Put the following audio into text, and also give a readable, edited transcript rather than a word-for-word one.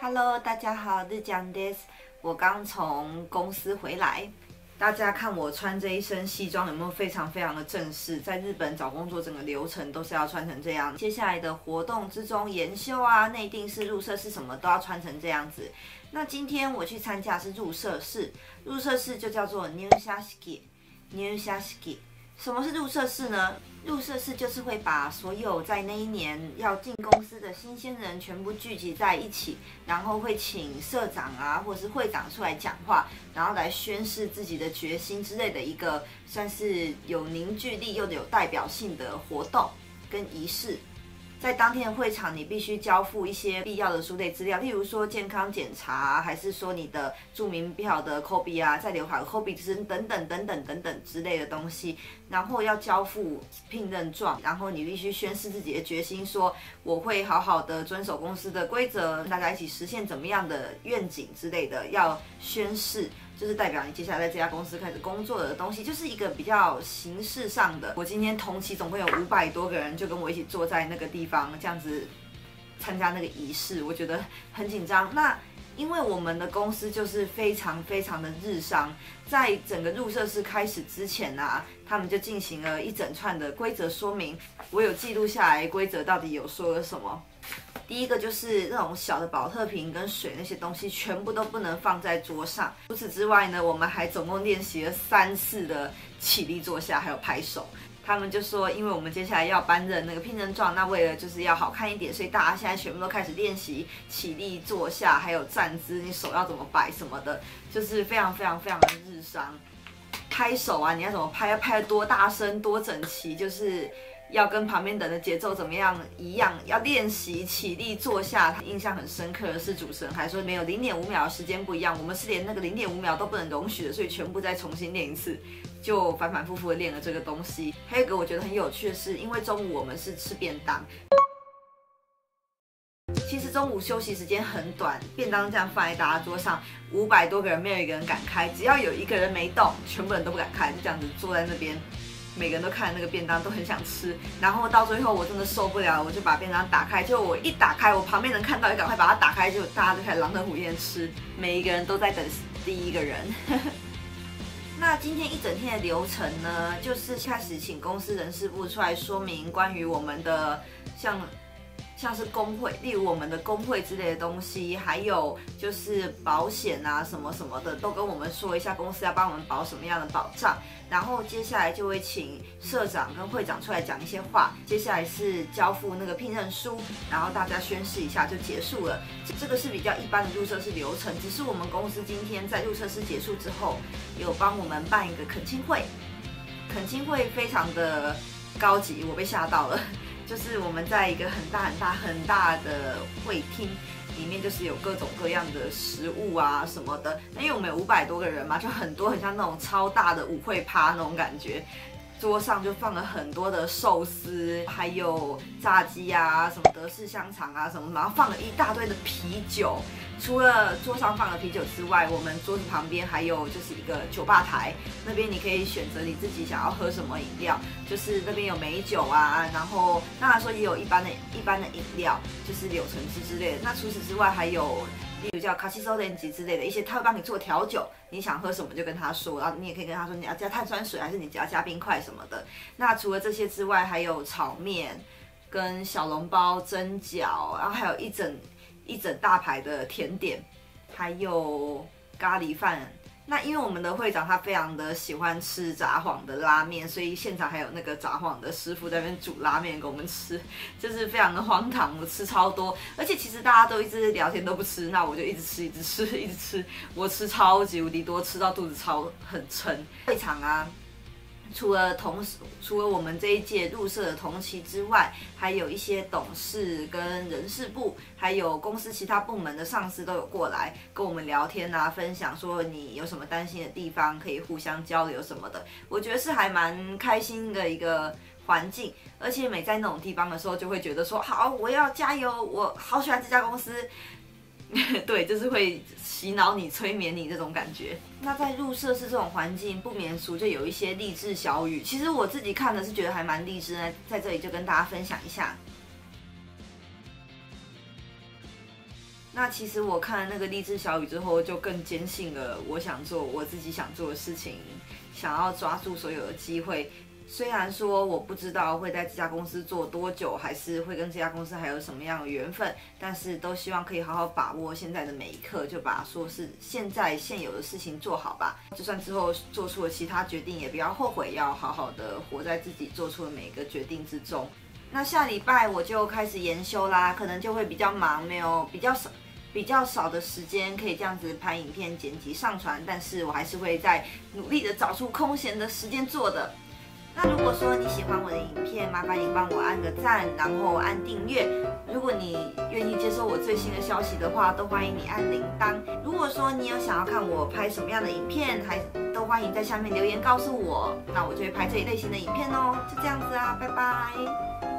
Hello， 大家好，日江です。我刚从公司回来，大家看我穿这一身西装有没有非常的正式？在日本找工作整个流程都是要穿成这样。接下来的活动之中，研修啊、内定式、入社式什么都要穿成这样子。那今天我去参加是入社式，入社式就叫做入社式。入社式。什么是入社式呢？入社式就是会把所有在那一年要进公司的新鲜人全部聚集在一起，然后会请社长啊或者是会长出来讲话，然后来宣示自己的决心之类的一个算是有凝聚力又有代表性的活动跟仪式。在当天的会场，你必须交付一些必要的书类资料，例如说健康检查，还是说你的住民票的 copy 啊，在留考的 copy 等等之类的东西，然后要交付聘任状，然后你必须宣示自己的决心，说我会好好的遵守公司的规则，大家一起实现怎么样的愿景之类的，要宣誓。就是代表你接下来在这家公司开始工作的东西，就是一个比较形式上的。我今天同期总共有500多个人，就跟我一起坐在那个地方，这样子参加那个仪式，我觉得很紧张。那因为我们的公司就是非常的日商，在整个入社式开始之前啊，他们就进行了一整串的规则说明，我有记录下来规则到底有说了什么。第一个就是那种小的保特瓶跟水那些东西全部都不能放在桌上。除此之外呢，我们还总共练习了3次的起立坐下还有拍手。他们就说，因为我们接下来要颁任那个聘任状，那为了就是要好看一点，所以大家现在全部都开始练习起立坐下还有站姿，你手要怎么摆什么的，就是非常的日商。拍手啊，你要怎么拍，要拍得多大声多整齐，就是要跟旁边人的节奏怎么样一样，要练习起立坐下。印象很深刻的是，主持人还说没有0.5秒的时间不一样，我们是连那个0.5秒都不能容许的，所以全部再重新练一次，就反复的练了这个东西。还有一个我觉得很有趣的是，因为中午我们是吃便当，其实中午休息时间很短，便当这样放在大家桌上，500多个人没有一个人敢开，只要有一个人没动，全部人都不敢开，就这样子坐在那边。每个人都看那个便当都很想吃，然后到最后我真的受不了，我就把便当打开，就我一打开，我旁边人看到也赶快把它打开，就大家就开始狼吞虎咽吃，每一个人都在等第一个人。那今天一整天的流程呢，就是开始请公司人事部出来说明关于我们的像是工会，例如我们的工会之类的东西，还有就是保险啊什么的，都跟我们说一下公司要帮我们保什么样的保障。然后接下来就会请社长跟会长出来讲一些话，接下来是交付那个聘任书，然后大家宣誓一下就结束了。这个是比较一般的入社式流程，只是我们公司今天在入社式结束之后，有帮我们办一个恳亲会，恳亲会非常的高级，我被吓到了。就是我们在一个很大的会厅里面，就是有各种各样的食物啊什么的。那因为我们有500多个人嘛，就很像那种超大的舞会趴那种感觉。桌上就放了很多的寿司，还有炸鸡啊，什么德式香肠啊什么，然后放了一大堆的啤酒。除了桌上放了啤酒之外，我们桌子旁边还有就是一个酒吧台，那边你可以选择你自己想要喝什么饮料，就是那边有美酒啊，然后当然说也有一般的饮料，就是柳橙汁之类的。那除此之外还有例如叫卡西索莲吉之类的一些，他会帮你做调酒，你想喝什么就跟他说，然后你也可以跟他说你要加碳酸水还是你要加冰块什么的。那除了这些之外，还有炒面跟小笼包、蒸饺，然后还有一整大排的甜点，还有咖喱饭。那因为我们的会长他非常的喜欢吃札幌的拉面，所以现场还有那个札幌的师傅在那边煮拉面给我们吃，就是非常的荒唐，我吃超多。而且其实大家都一直聊天都不吃，那我就一直吃，我吃超级无敌多，吃到肚子很撑。会场啊，除了我们这一届入社的同期之外，还有一些董事跟人事部，还有公司其他部门的上司都有过来跟我们聊天啊，分享说你有什么担心的地方，可以互相交流什么的。我觉得是还蛮开心的一个环境，而且每在那种地方的时候，就会觉得说好，我要加油，我好喜欢这家公司。对，就是会洗脑你、催眠你这种感觉。那在入社式这种环境，不免俗就有一些励志小语。其实我自己看的是觉得还蛮励志的，在这里就跟大家分享一下。 那其实我看了那个励志小语之后，就更坚信了我想做我自己想做的事情，想要抓住所有的机会。虽然说我不知道会在这家公司做多久，还是会跟这家公司还有什么样的缘分，但是都希望可以好好把握现在的每一刻，就把说是现有的事情做好吧。就算之后做出了其他决定，也不要后悔，要好好的活在自己做出的每一个决定之中。那下礼拜我就开始研修啦，可能就会比较忙，没有比较少的时间可以这样子拍影片、剪辑、上传，但是我还是会在努力的找出空闲的时间做的。那如果说你喜欢我的影片，麻烦你帮我按个赞，然后按订阅。如果你愿意接收我最新的消息的话，都欢迎你按铃铛。如果说你有想要看我拍什么样的影片，都欢迎在下面留言告诉我，那我就会拍这一类型的影片哦。就这样子啊，拜拜。